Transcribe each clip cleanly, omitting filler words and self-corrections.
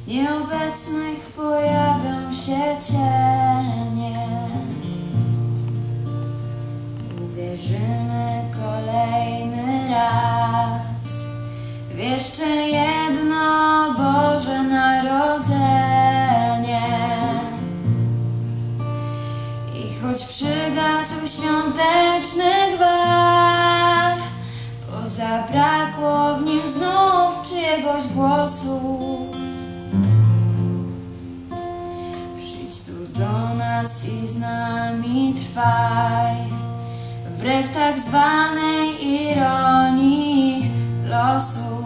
nieobecnych pojawią się cienie. Uwierzymy kolejny raz w jeszcze jedno Boże Narodzenie. I choć przygasł świąteczny gwar, bo zabrakło w nim znów czyjegoś głosu, przyjdź tu do nas i z nami trwaj, wbrew tak zwanej ironii losu.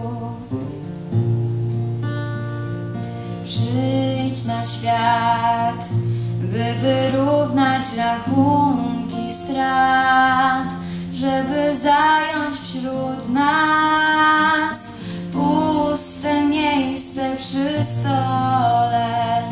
Przyjdź na świat, by wyrównać rachunki strat, żeby zająć wśród nas puste miejsce przy stole.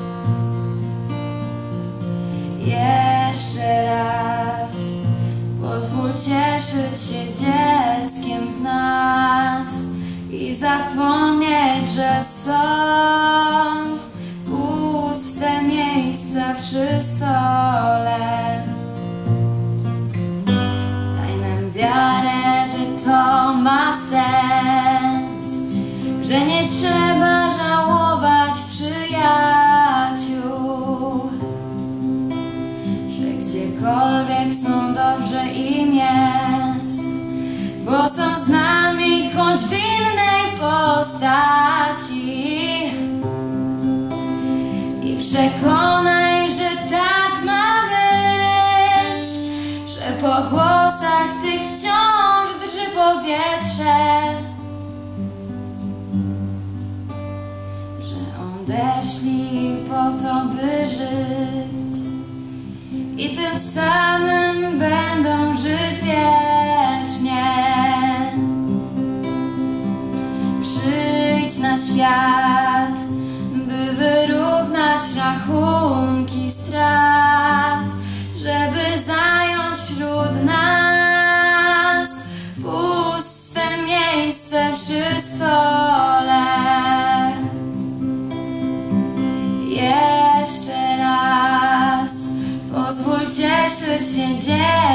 Jeszcze raz pozwól cieszyć się dzieckiem w nas i zapomnieć, że są puste miejsca przy stole. Daj nam wiarę, że to ma sens, że nie trzeba żałować przyjaciół, że gdziekolwiek są dobrze im jest, bo są z nami choć w innej postaci. I przekonaj, że tak ma być, że po głosach tych wciąż drży powietrze, że odeszli po to, by żyć i tym samym będą żyć wiecznie. Przyjdź na świat, by wyrównać rachunki strat, żeby zająć wśród nas puste miejsce przy stole. Jeszcze raz pozwól cieszyć się dzień.